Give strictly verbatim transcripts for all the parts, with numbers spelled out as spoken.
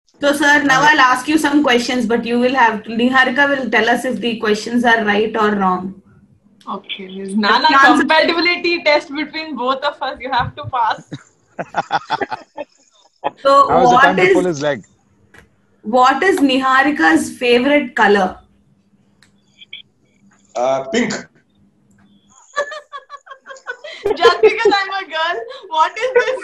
So, sir, now I'll ask you some questions, but you will have to, Niharika will tell us if the questions are right or wrong. Okay, there's Nana compatibility test between both of us. You have to pass. So, Now is the time what to pull is his leg. what is Niharika's favorite color? Uh, pink. Just because I'm a girl, what is this?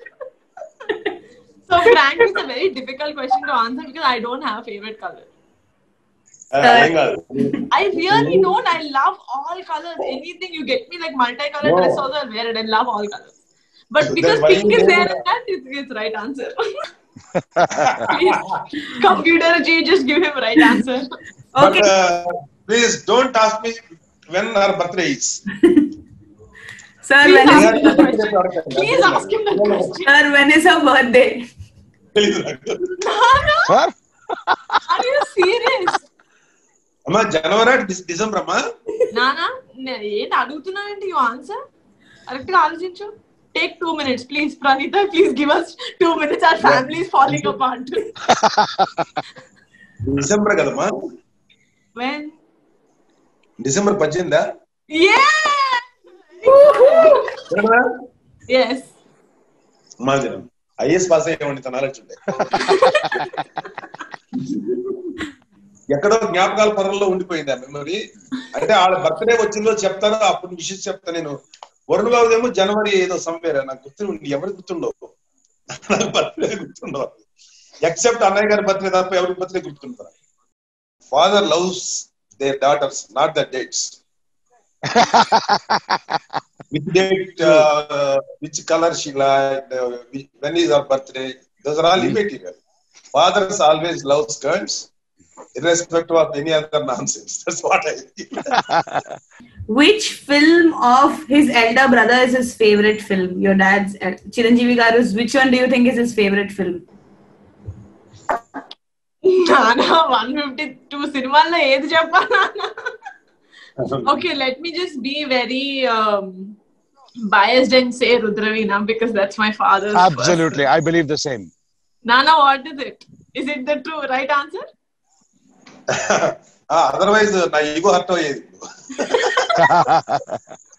So, Frank, it's a very difficult question to answer because I don't have a favorite color. Uh, I really don't. I love all colors. Anything you get me, like multicolored No. dress also, I'll wear it. I love all colors. But Then because why pink you is go there with in that, it's, it's right answer. Please, computer G, just give him right answer. But Okay. uh, please don't ask me when her birthday is. Sir, Please when ask is, him the question. Please ask him the question. sir, when is her birthday? Nana, Sir? are you serious? అమ్మా జనవరి December అమ్మా నానా ఏంటి అడుగుతున్నావేంటి you answer correct గా ఆలోచించు take two minutes please Praneetha please give us two minutes our family is following apart December కదమ్మా when December పద్దెనిమిదా yes మా జనం ఐఎస్ పాస్ అయ్యేవాడిని తన నాలెడ్జ్ ఉంటే ఎక్కడో జ్ఞాపకాల పరంలో ఉండిపోయింది ఆ మెమరీ. అంటే వాళ్ళ బర్త్డే వచ్చిందో చెప్తారో అప్పుడు విషయం చెప్తా నేను. వరుణ్ బాబుదేమో జనవరి ఏదో సంవేర్ నాకు గుర్తు ఎవరికి గుర్తుండవు, నాకు బర్త్డే గుర్తుండవు ఎక్సెప్ట్ అన్నయ్య గారి బర్త్డే తప్ప ఎవరికి బర్త్డే గుర్తుంటారు. Father loves their daughters not the dates. Which date, uh, which color she liked, uh, when is her birthday, those are all immaterial. Fathers always love skirts, irrespective of any other nonsense. That's what I think. Which film of his elder brother is his favorite film? Your dad's, uh, Chiranjeevi Garu's, which one do you think is his favorite film? నానా one fifty two సినిమాల్లో ఏది చెప్పా నానా? Okay, let me just be very um, biased and say Rudraveena because that's my father's. Absolutely, person. I believe the same. Nana, what is it? Is it the true right answer? Otherwise, na ego hurt ayedi.